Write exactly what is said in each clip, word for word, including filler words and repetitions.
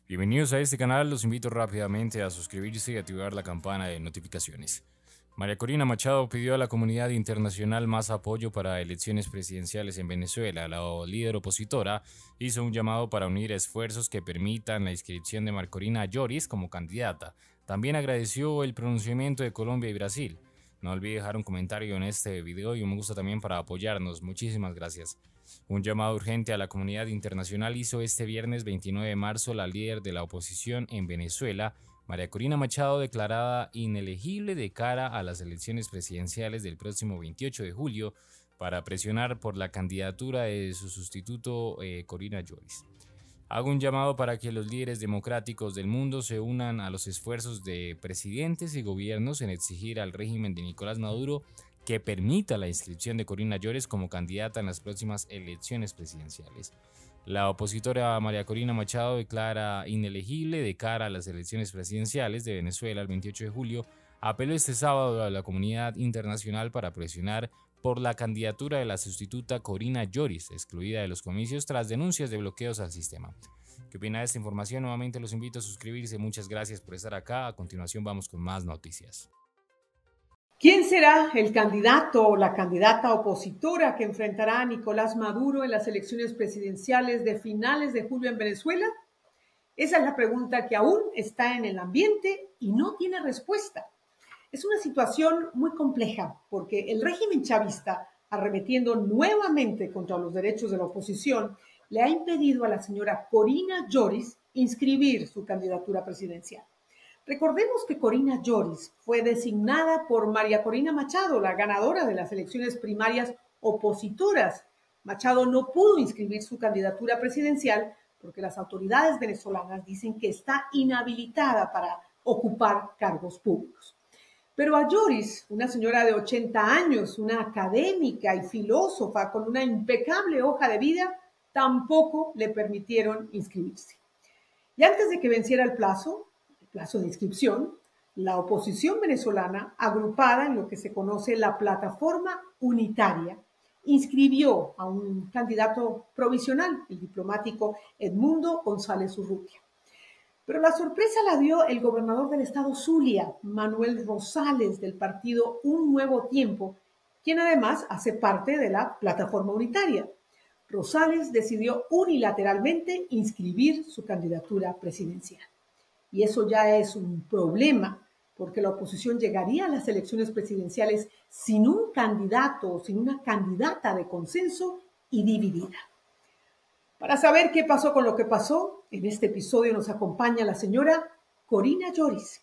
Bienvenidos a este canal, los invito rápidamente a suscribirse y activar la campana de notificaciones. María Corina Machado pidió a la comunidad internacional más apoyo para elecciones presidenciales en Venezuela. La líder opositora hizo un llamado para unir esfuerzos que permitan la inscripción de María Corina Lloris como candidata. También agradeció el pronunciamiento de Colombia y Brasil. No olvide dejar un comentario en este video y un me gusta también para apoyarnos. Muchísimas gracias. Un llamado urgente a la comunidad internacional hizo este viernes veintinueve de marzo la líder de la oposición en Venezuela, María Corina Machado, declarada inelegible de cara a las elecciones presidenciales del próximo veintiocho de julio, para presionar por la candidatura de su sustituto eh, Corina Lloris. Hago un llamado para que los líderes democráticos del mundo se unan a los esfuerzos de presidentes y gobiernos en exigir al régimen de Nicolás Maduro que permita la inscripción de Corina Lloris como candidata en las próximas elecciones presidenciales. La opositora María Corina Machado declara inelegible de cara a las elecciones presidenciales de Venezuela el veintiocho de julio. Apeló este sábado a la comunidad internacional para presionar por la candidatura de la sustituta Corina Lloris, excluida de los comicios tras denuncias de bloqueos al sistema. ¿Qué opina de esta información? Nuevamente los invito a suscribirse. Muchas gracias por estar acá. A continuación vamos con más noticias. ¿Quién será el candidato o la candidata opositora que enfrentará a Nicolás Maduro en las elecciones presidenciales de finales de julio en Venezuela? Esa es la pregunta que aún está en el ambiente y no tiene respuesta. Es una situación muy compleja porque el régimen chavista, arremetiendo nuevamente contra los derechos de la oposición, le ha impedido a la señora Corina Lloris inscribir su candidatura presidencial. Recordemos que Corina Lloris fue designada por María Corina Machado, la ganadora de las elecciones primarias opositoras. Machado no pudo inscribir su candidatura presidencial porque las autoridades venezolanas dicen que está inhabilitada para ocupar cargos públicos. Pero a Lloris, una señora de ochenta años, una académica y filósofa con una impecable hoja de vida, tampoco le permitieron inscribirse. Y antes de que venciera el plazo, plazo de inscripción, la oposición venezolana, agrupada en lo que se conoce la Plataforma Unitaria, inscribió a un candidato provisional, el diplomático Edmundo González Urrutia. Pero la sorpresa la dio el gobernador del estado Zulia, Manuel Rosales, del partido Un Nuevo Tiempo, quien además hace parte de la Plataforma Unitaria. Rosales decidió unilateralmente inscribir su candidatura presidencial. Y eso ya es un problema, porque la oposición llegaría a las elecciones presidenciales sin un candidato o sin una candidata de consenso y dividida. Para saber qué pasó con lo que pasó, en este episodio nos acompaña la señora Corina Lloris.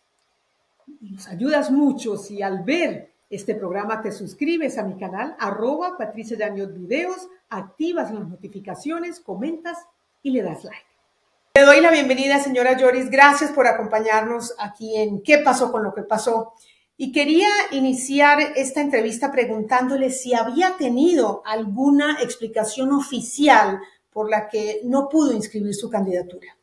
Y nos ayudas mucho si al ver este programa te suscribes a mi canal, arroba Patricia Yaniot Videos, activas las notificaciones, comentas y le das like. Le doy la bienvenida, señora Lloris. Gracias por acompañarnos aquí en ¿Qué pasó con lo que pasó? Y quería iniciar esta entrevista preguntándole si había tenido alguna explicación oficial por la que no pudo inscribir su candidatura.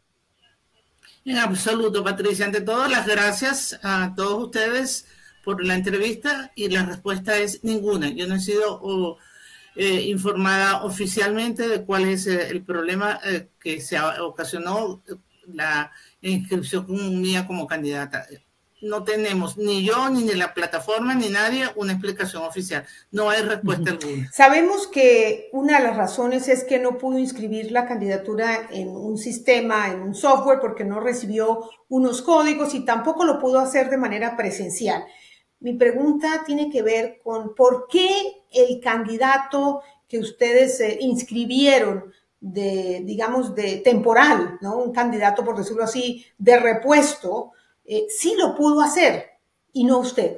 En absoluto, Patricia. Ante todo, las gracias a todos ustedes por la entrevista y la respuesta es ninguna. Yo no he sido... Oh, Eh, informada oficialmente de cuál es eh, el problema eh, que se ocasionó la inscripción mía como candidata. No tenemos ni yo, ni de la plataforma, ni nadie una explicación oficial. No hay respuesta uh-huh. alguna. Sabemos que una de las razones es que no pudo inscribir la candidatura en un sistema, en un software, porque no recibió unos códigos y tampoco lo pudo hacer de manera presencial. Mi pregunta tiene que ver con por qué el candidato que ustedes eh, inscribieron de, digamos, de temporal, ¿no? Un candidato, por decirlo así, de repuesto, eh, sí lo pudo hacer y no usted.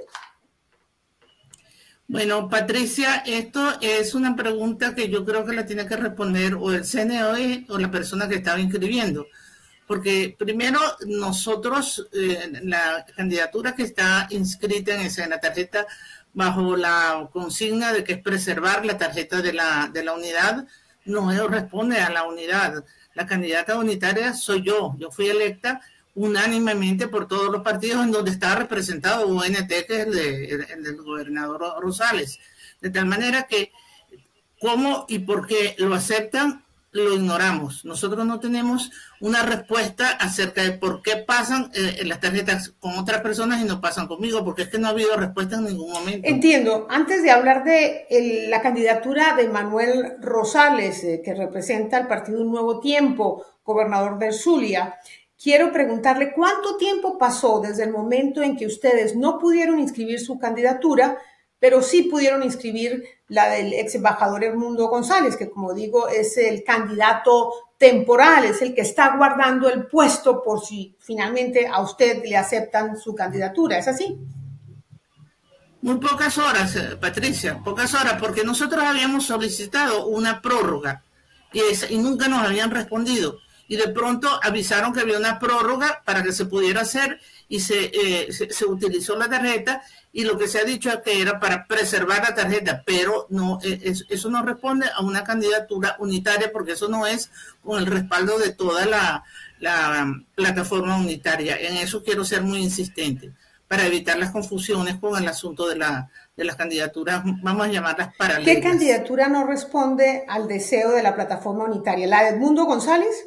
Bueno, Patricia, esto es una pregunta que yo creo que la tiene que responder o el C N O E o la persona que estaba inscribiendo. Porque primero nosotros, eh, la candidatura que está inscrita en, esa, en la tarjeta bajo la consigna de que es preservar la tarjeta de la, de la unidad, no responde a la unidad. La candidata unitaria soy yo. Yo fui electa unánimemente por todos los partidos en donde está representado U N T, que es el, de, el del gobernador Rosales. De tal manera que cómo y por qué lo aceptan lo ignoramos. Nosotros no tenemos una respuesta acerca de por qué pasan eh, las tarjetas con otras personas y no pasan conmigo, porque es que no ha habido respuesta en ningún momento. Entiendo. Antes de hablar de el, la candidatura de Manuel Rosales, eh, que representa al partido Un Nuevo Tiempo, gobernador del Zulia, quiero preguntarle cuánto tiempo pasó desde el momento en que ustedes no pudieron inscribir su candidatura, pero sí pudieron inscribir la del ex embajador Edmundo González, que como digo es el candidato temporal, es el que está guardando el puesto por si finalmente a usted le aceptan su candidatura. ¿Es así? Muy pocas horas, Patricia, pocas horas, porque nosotros habíamos solicitado una prórroga y, es, y nunca nos habían respondido. Y de pronto avisaron que había una prórroga para que se pudiera hacer y se, eh, se, se utilizó la tarjeta, y lo que se ha dicho es que era para preservar la tarjeta, pero no, es, eso no responde a una candidatura unitaria, porque eso no es con el respaldo de toda la, la plataforma unitaria. En eso quiero ser muy insistente, para evitar las confusiones con el asunto de, la, de las candidaturas, vamos a llamarlas paralelas. ¿Qué candidatura no responde al deseo de la plataforma unitaria? ¿La de Edmundo González?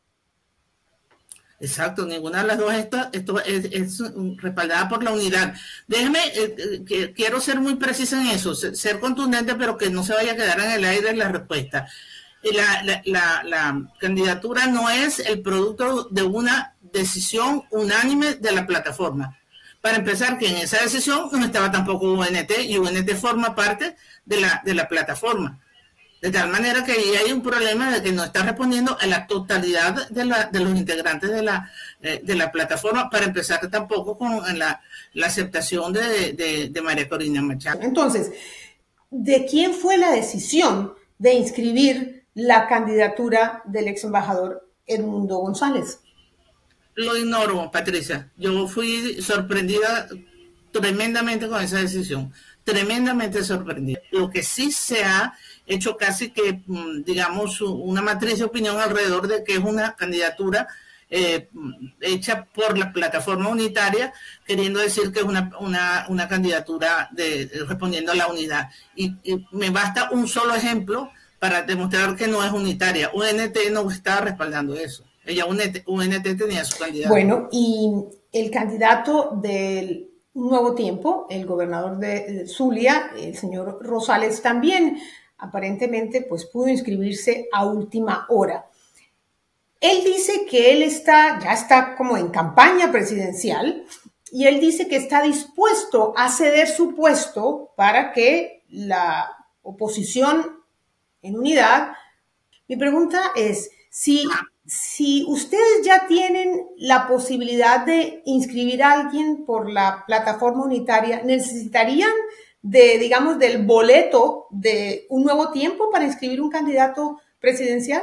Exacto, ninguna de las dos esto, esto es, es respaldada por la unidad. Déjeme, eh, que quiero ser muy precisa en eso, ser contundente, pero que no se vaya a quedar en el aire la respuesta. La, la, la, la candidatura no es el producto de una decisión unánime de la plataforma. Para empezar, que en esa decisión no estaba tampoco U N T, y U N T forma parte de la, de la plataforma. De tal manera que ahí hay un problema de que no está respondiendo a la totalidad de, la, de los integrantes de la, de la plataforma, para empezar tampoco con la, la aceptación de, de, de María Corina Machado. Entonces, ¿de quién fue la decisión de inscribir la candidatura del ex embajador Edmundo González? Lo ignoro, Patricia. Yo fui sorprendida tremendamente con esa decisión. Tremendamente sorprendida. Lo que sí se ha hecho casi que, digamos, una matriz de opinión alrededor de que es una candidatura eh, hecha por la plataforma unitaria, queriendo decir que es una, una, una candidatura de, respondiendo a la unidad. Y, y me basta un solo ejemplo para demostrar que no es unitaria. U N T no está respaldando eso. Ella, U N T, U N T tenía su candidato. Bueno, y el candidato del Un Nuevo Tiempo, el gobernador de Zulia, el señor Rosales, también aparentemente pues pudo inscribirse a última hora. Él dice que él está, ya está como en campaña presidencial, y él dice que está dispuesto a ceder su puesto para que la oposición en unidad. Mi pregunta es, si, si ustedes ya tienen la posibilidad de inscribir a alguien por la plataforma unitaria, ¿necesitarían de, digamos, del boleto de Un Nuevo Tiempo para inscribir un candidato presidencial?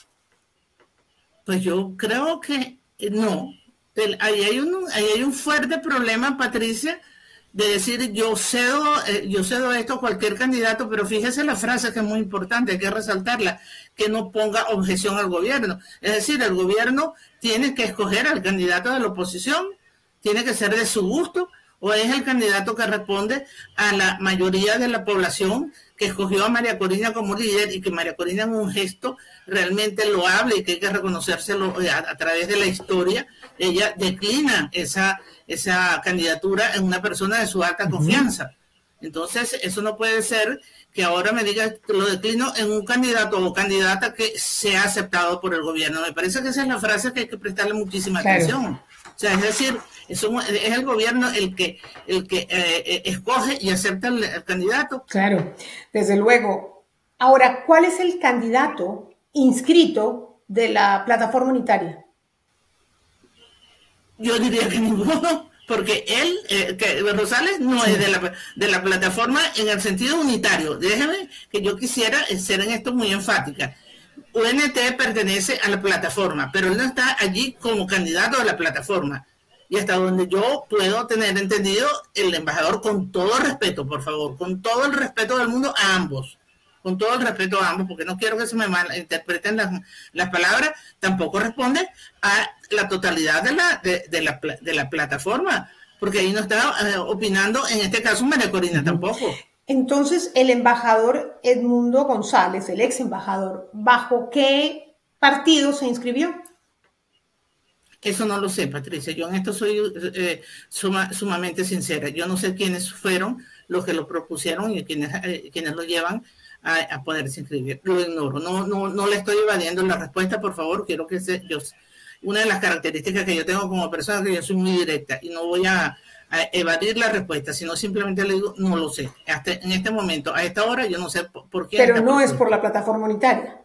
Pues yo creo que no. Ahí hay un, ahí hay un fuerte problema, Patricia, de decir yo cedo, eh, yo cedo esto a cualquier candidato, pero fíjese la frase que es muy importante, hay que resaltarla, que no ponga objeción al gobierno. Es decir, el gobierno tiene que escoger al candidato de la oposición, tiene que ser de su gusto, o es el candidato que responde a la mayoría de la población que escogió a María Corina como líder, y que María Corina, en un gesto realmente loable y que hay que reconocérselo a, a través de la historia, ella declina esa, esa candidatura en una persona de su alta confianza. Entonces, eso no puede ser que ahora me diga que lo declino en un candidato o candidata que sea aceptado por el gobierno. Me parece que esa es la frase que hay que prestarle muchísima claro. atención. O sea, es decir, es, un, es el gobierno el que, el que eh, escoge y acepta el, el candidato. Claro, desde luego. Ahora, ¿cuál es el candidato inscrito de la plataforma unitaria? Yo diría que ninguno, porque él, eh, que Rosales, no sí. es de la, de la plataforma en el sentido unitario. Déjeme que yo quisiera ser en esto muy enfática. U N T pertenece a la plataforma, pero él no está allí como candidato de la plataforma. Y hasta donde yo puedo tener entendido, el embajador, con todo respeto, por favor, con todo el respeto del mundo a ambos, con todo el respeto a ambos, porque no quiero que se me malinterpreten las, las palabras, tampoco responde a la totalidad de la, de, de la, de la plataforma, porque ahí no está eh, opinando, en este caso, María Corina tampoco. Entonces, el embajador Edmundo González, el ex embajador, ¿bajo qué partido se inscribió? Eso no lo sé, Patricia. Yo en esto soy eh, suma, sumamente sincera. Yo no sé quiénes fueron los que lo propusieron y quienes, eh, quienes lo llevan a, a poderse inscribir. Lo ignoro. No, no, no le estoy evadiendo la respuesta, por favor. Quiero que se, yo, una de las características que yo tengo como persona es que yo soy muy directa y no voy a, a evadir la respuesta, sino simplemente le digo, no lo sé. Hasta en este momento, a esta hora, yo no sé por, por qué. Pero no es por la plataforma unitaria.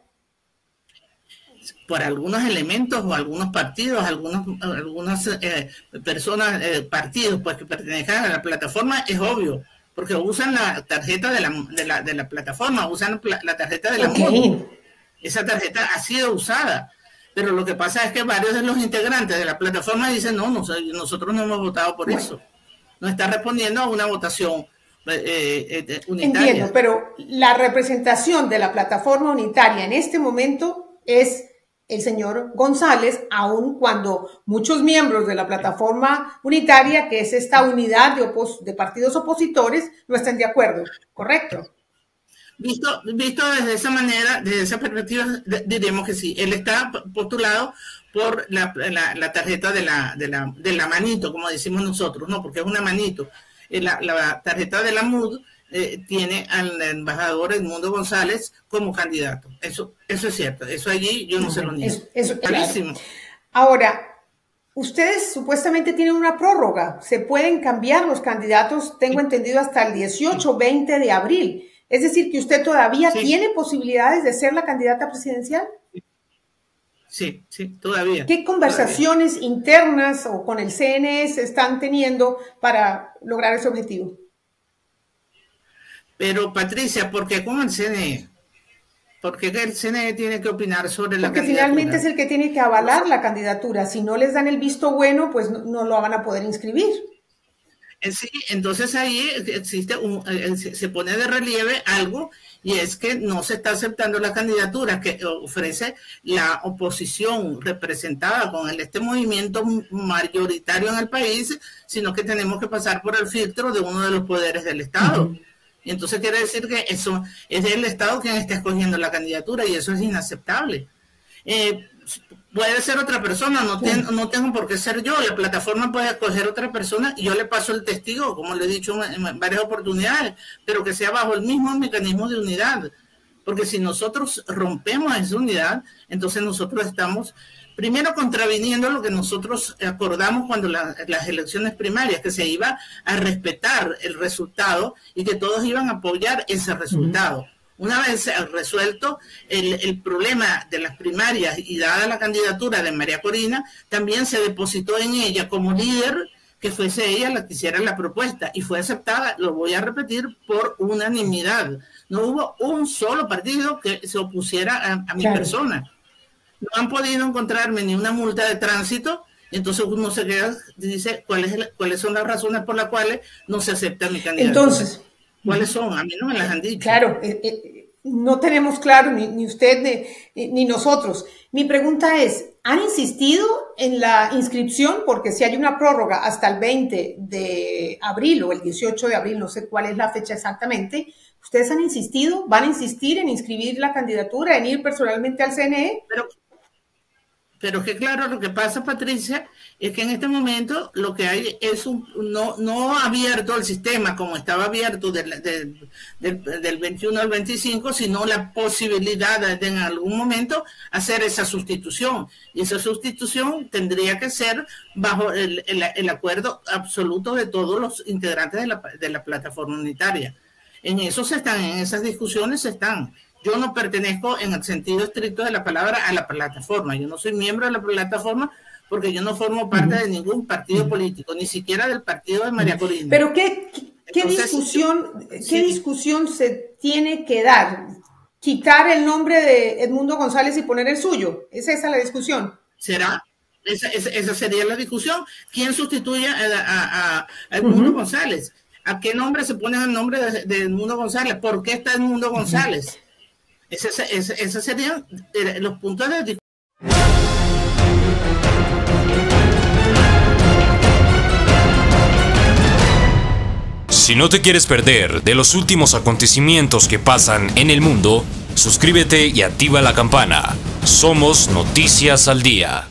Por algunos elementos o algunos partidos, algunos, algunas eh, personas, eh, partidos pues que pertenezcan a la plataforma, es obvio, porque usan la tarjeta de la, de la, de la plataforma, usan la, la tarjeta de la okay. M U D. Esa tarjeta ha sido usada, pero lo que pasa es que varios de los integrantes de la plataforma dicen, no, no nosotros no hemos votado por bueno. eso. No está respondiendo a una votación eh, eh, unitaria. Entiendo, pero la representación de la plataforma unitaria en este momento es el señor González, aun cuando muchos miembros de la plataforma unitaria, que es esta unidad de, opos de partidos opositores, no estén de acuerdo, ¿correcto? Visto, visto desde esa manera, desde esa perspectiva, diremos que sí. Él está postulado por la, la, la tarjeta de la, de, la, de la manito, como decimos nosotros, ¿no? Porque es una manito. La, la tarjeta de la M U D Eh, tiene al embajador Edmundo González como candidato. Eso, eso es cierto. Eso allí yo no se lo niego. Eso, eso, claro. Ahora, ustedes supuestamente tienen una prórroga. Se pueden cambiar los candidatos, tengo entendido, hasta el dieciocho, veinte de abril. Es decir, que usted todavía sí. tiene posibilidades de ser la candidata presidencial. Sí, sí, todavía. ¿Qué conversaciones todavía. internas o con el C N E se están teniendo para lograr ese objetivo? Pero, Patricia, ¿por qué con el C N E? ¿Por qué el C N E tiene que opinar sobre la Porque candidatura? Porque finalmente es el que tiene que avalar la candidatura. Si no les dan el visto bueno, pues no, no lo van a poder inscribir. Sí, entonces ahí existe un, se pone de relieve algo, y es que no se está aceptando la candidatura que ofrece la oposición representada con el, este movimiento mayoritario en el país, sino que tenemos que pasar por el filtro de uno de los poderes del Estado. Uh-huh. Y entonces quiere decir que eso es el Estado quien está escogiendo la candidatura, y eso es inaceptable. Eh, puede ser otra persona, no, ten, no tengo por qué ser yo. La plataforma puede escoger otra persona y yo le paso el testigo, como le he dicho en, en varias oportunidades, pero que sea bajo el mismo mecanismo de unidad. Porque si nosotros rompemos esa unidad, entonces nosotros estamos primero contraviniendo lo que nosotros acordamos cuando la, las elecciones primarias, que se iba a respetar el resultado y que todos iban a apoyar ese resultado. Uh-huh. Una vez resuelto el, el problema de las primarias y dada la candidatura de María Corina, también se depositó en ella como líder que fuese ella la que hiciera la propuesta, y fue aceptada, lo voy a repetir, por unanimidad. No hubo un solo partido que se opusiera a, a mi claro. persona. No han podido encontrarme ni una multa de tránsito, y entonces uno se queda y dice ¿cuál es el, cuáles son las razones por las cuales no se acepta mi candidatura. Entonces, ¿cuáles son? A mí no me las han dicho. Claro, eh, eh, no tenemos claro, ni, ni usted ni, ni nosotros. Mi pregunta es, ¿han insistido en la inscripción? Porque si hay una prórroga hasta el veinte de abril o el dieciocho de abril, no sé cuál es la fecha exactamente, ¿ustedes han insistido? ¿Van a insistir en inscribir la candidatura, en ir personalmente al C N E? Pero, pero que claro, lo que pasa, Patricia, es que en este momento lo que hay es un no, no abierto el sistema como estaba abierto del, del, del, del veintiuno al veinticinco, sino la posibilidad de en algún momento hacer esa sustitución. Y esa sustitución tendría que ser bajo el, el, el acuerdo absoluto de todos los integrantes de la, de la plataforma unitaria. En eso se están, en esas discusiones se están. Yo no pertenezco en el sentido estricto de la palabra a la plataforma. Yo no soy miembro de la plataforma porque yo no formo parte uh-huh. de ningún partido uh-huh. político, ni siquiera del partido de María Corina. Pero ¿qué, qué, Entonces, discusión, ¿qué sí. discusión se tiene que dar? ¿Quitar el nombre de Edmundo González y poner el suyo? ¿Es esa la discusión? ¿Será? Esa, esa, esa sería la discusión. ¿Quién sustituye a, a, a Edmundo uh-huh. González? ¿A qué nombre se pone el nombre de, de Edmundo González? ¿Por qué está Edmundo González? Uh-huh. Esos ese, ese serían los puntos de discusión. Si no te quieres perder de los últimos acontecimientos que pasan en el mundo, suscríbete y activa la campana. Somos Noticias al Día.